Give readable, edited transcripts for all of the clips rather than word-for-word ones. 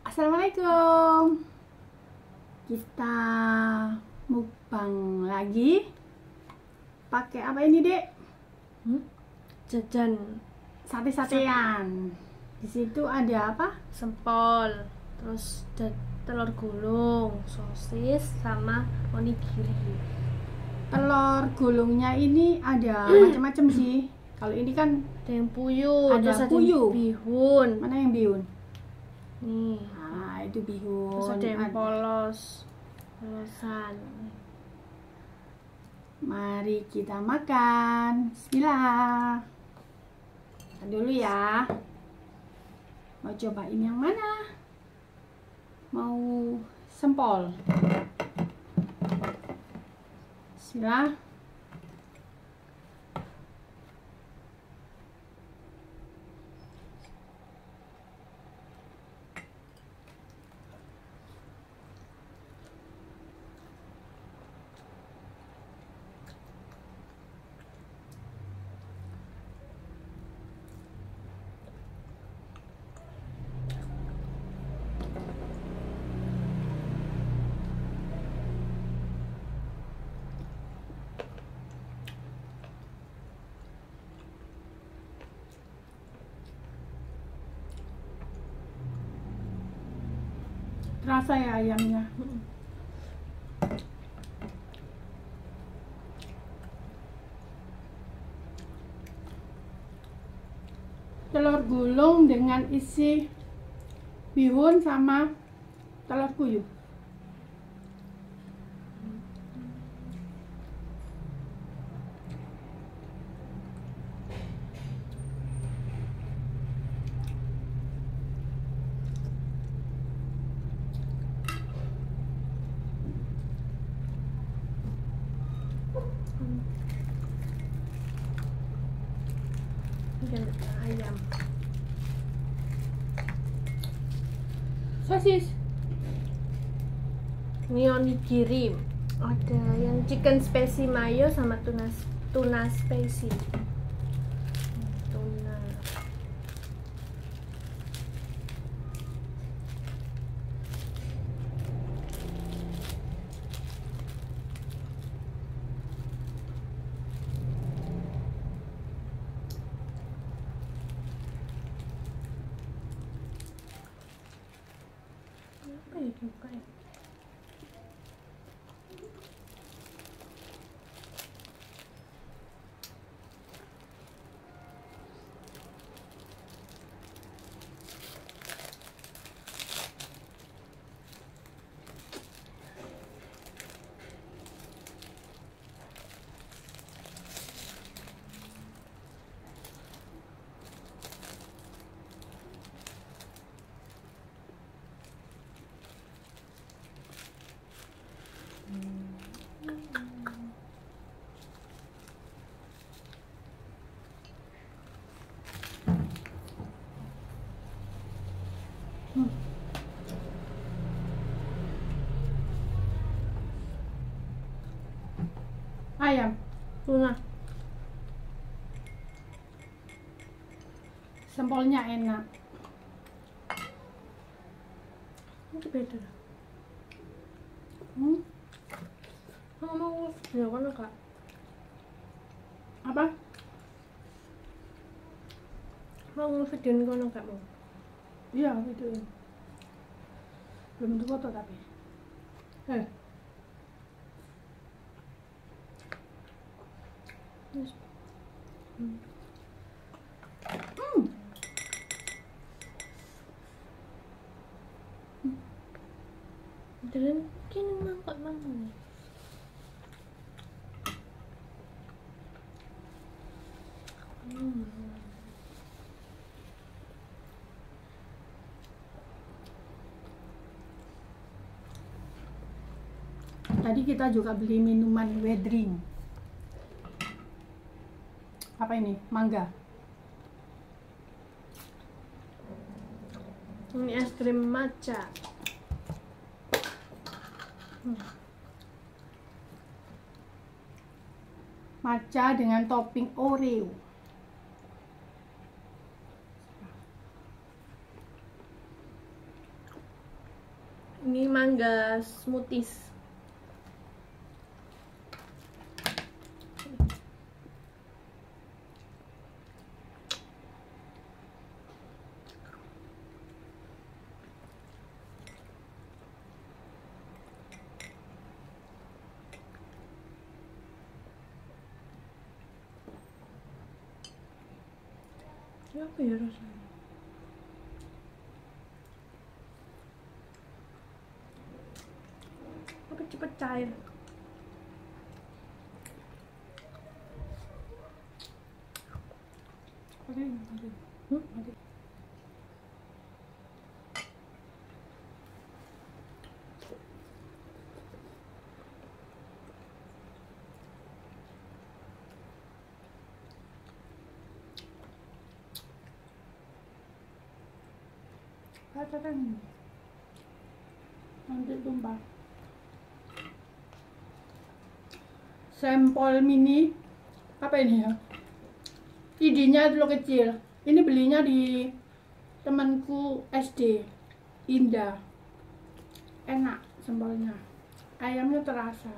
Assalamualaikum. Kita mukbang lagi. Pakai apa ini, Dek? Jajan Sate-satean. Di situ ada apa? sempol, terus telur gulung, sosis, sama onigiri. Telur gulungnya ini ada macam-macam sih. Kalau ini kan Ada yang puyuh, Ada terus puyuh. yang bihun. mana yang bihun? Nih, Nah, itu bihun. terus ada yang polosan. Mari kita makan. Bismillah. Makan dulu ya. Mau cobain yang mana? Mau sempol? Bismillah. Terasa ya ayamnya. Telur gulung dengan isi bihun sama telur puyuh. Ini ada ayam. Sosis. Ini onigiri. Ada yang chicken spicy mayo sama tuna spicy. Tuna. Apa ya dibuka ya? Ayam. Tuna. Sempolnya enak. Ini beda. Mau video kan kak? Apa? Mau videoin kono kak mau? Iya, videoin. Belum tentu foto tapi. Yes. Jalan kini mangkok mangkok. Tadi kita juga beli minuman wedring. Apa ini? Mangga. Ini es krim matcha. Matcha dengan topping Oreo. Ini mangga smoothies. Ya, apa ya rasanya? Apa cepet cair? Hmm? Nanti tumpah. Sampel mini apa ini ya? Idenya dulu kecil. Ini belinya di temanku SD. Indah. Enak sambalnya. Ayamnya terasa.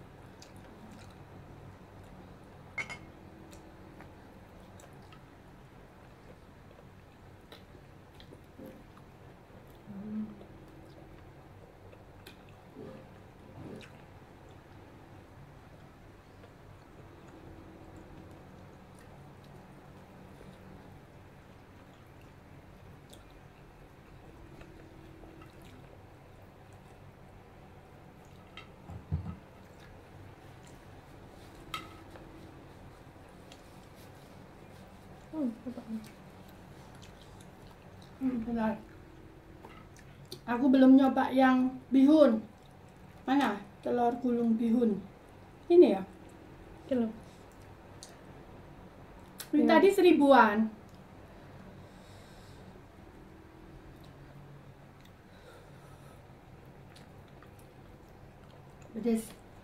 Benar. Aku belum nyoba yang bihun. Mana? Telur gulung bihun. Ini ya? Kilo. Ini tadi 1000-an. Pedes.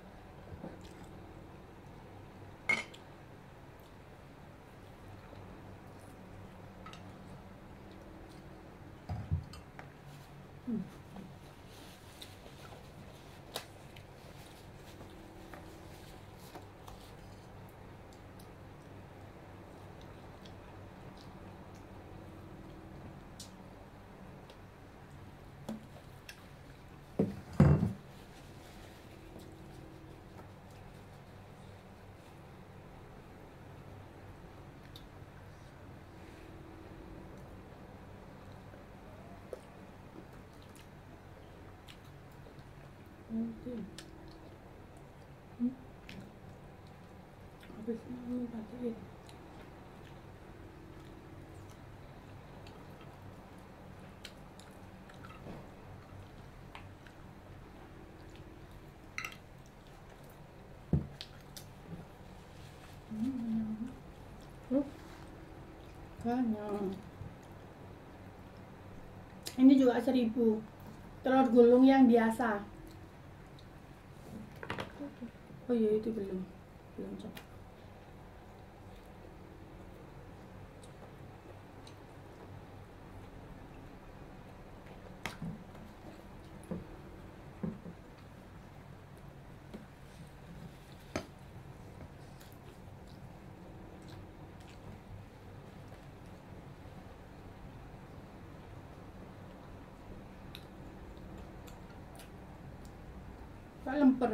Habis ini matiin. Banyak. Ini juga 1000. Telur gulung yang biasa. Oh iya, itu belum coba. Pak lemper.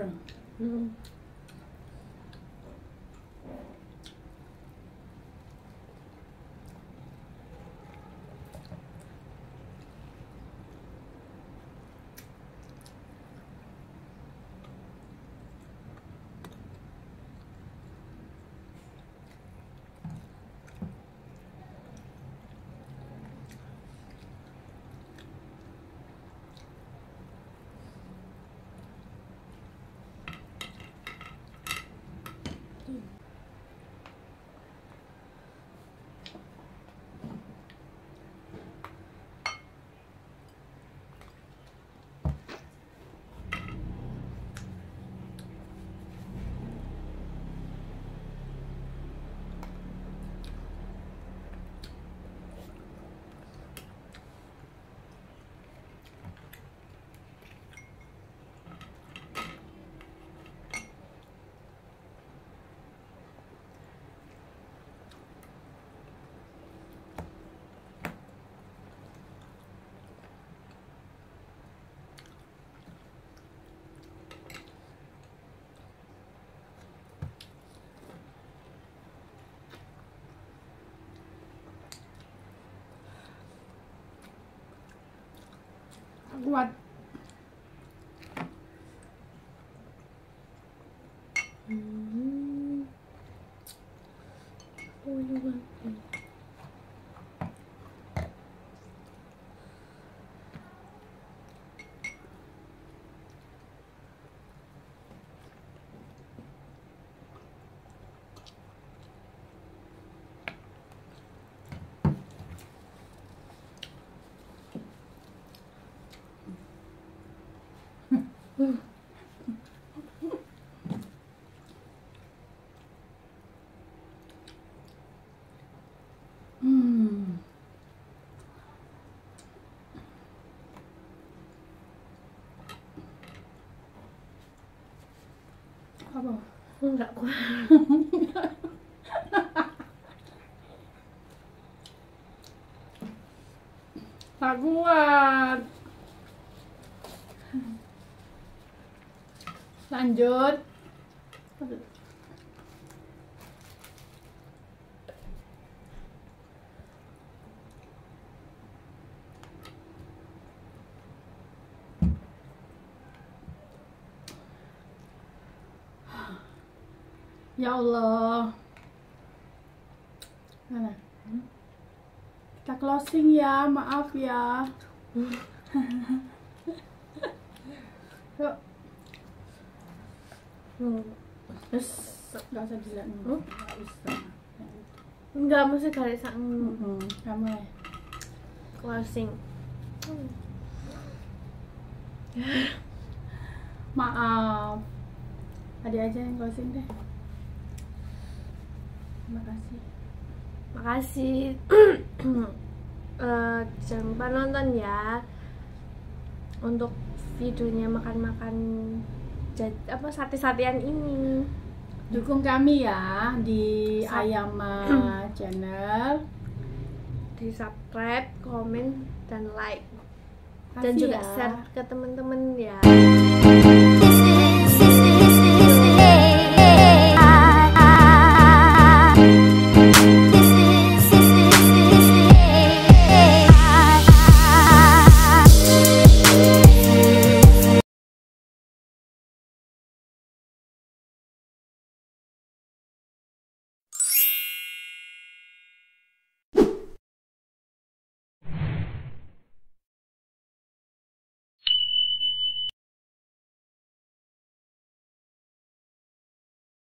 kuat. Oh, iya. Apa? Enggak kuat. Tak kuat. Lanjut. Ya Allah. Mana? Kita closing ya, maaf ya. Yuk, Terus nggak usah dilihat. Nggak usah. enggak mesti kali sang Kamu ya. closing. Maaf. Adik aja yang closing deh. Terima kasih. Makasih. Jangan lupa nonton ya untuk videonya makan-makan sate-satean ini. Dukung kami ya di Ayama channel. Di subscribe, komen, dan like, dan Kasih juga ya. share ke teman-teman ya.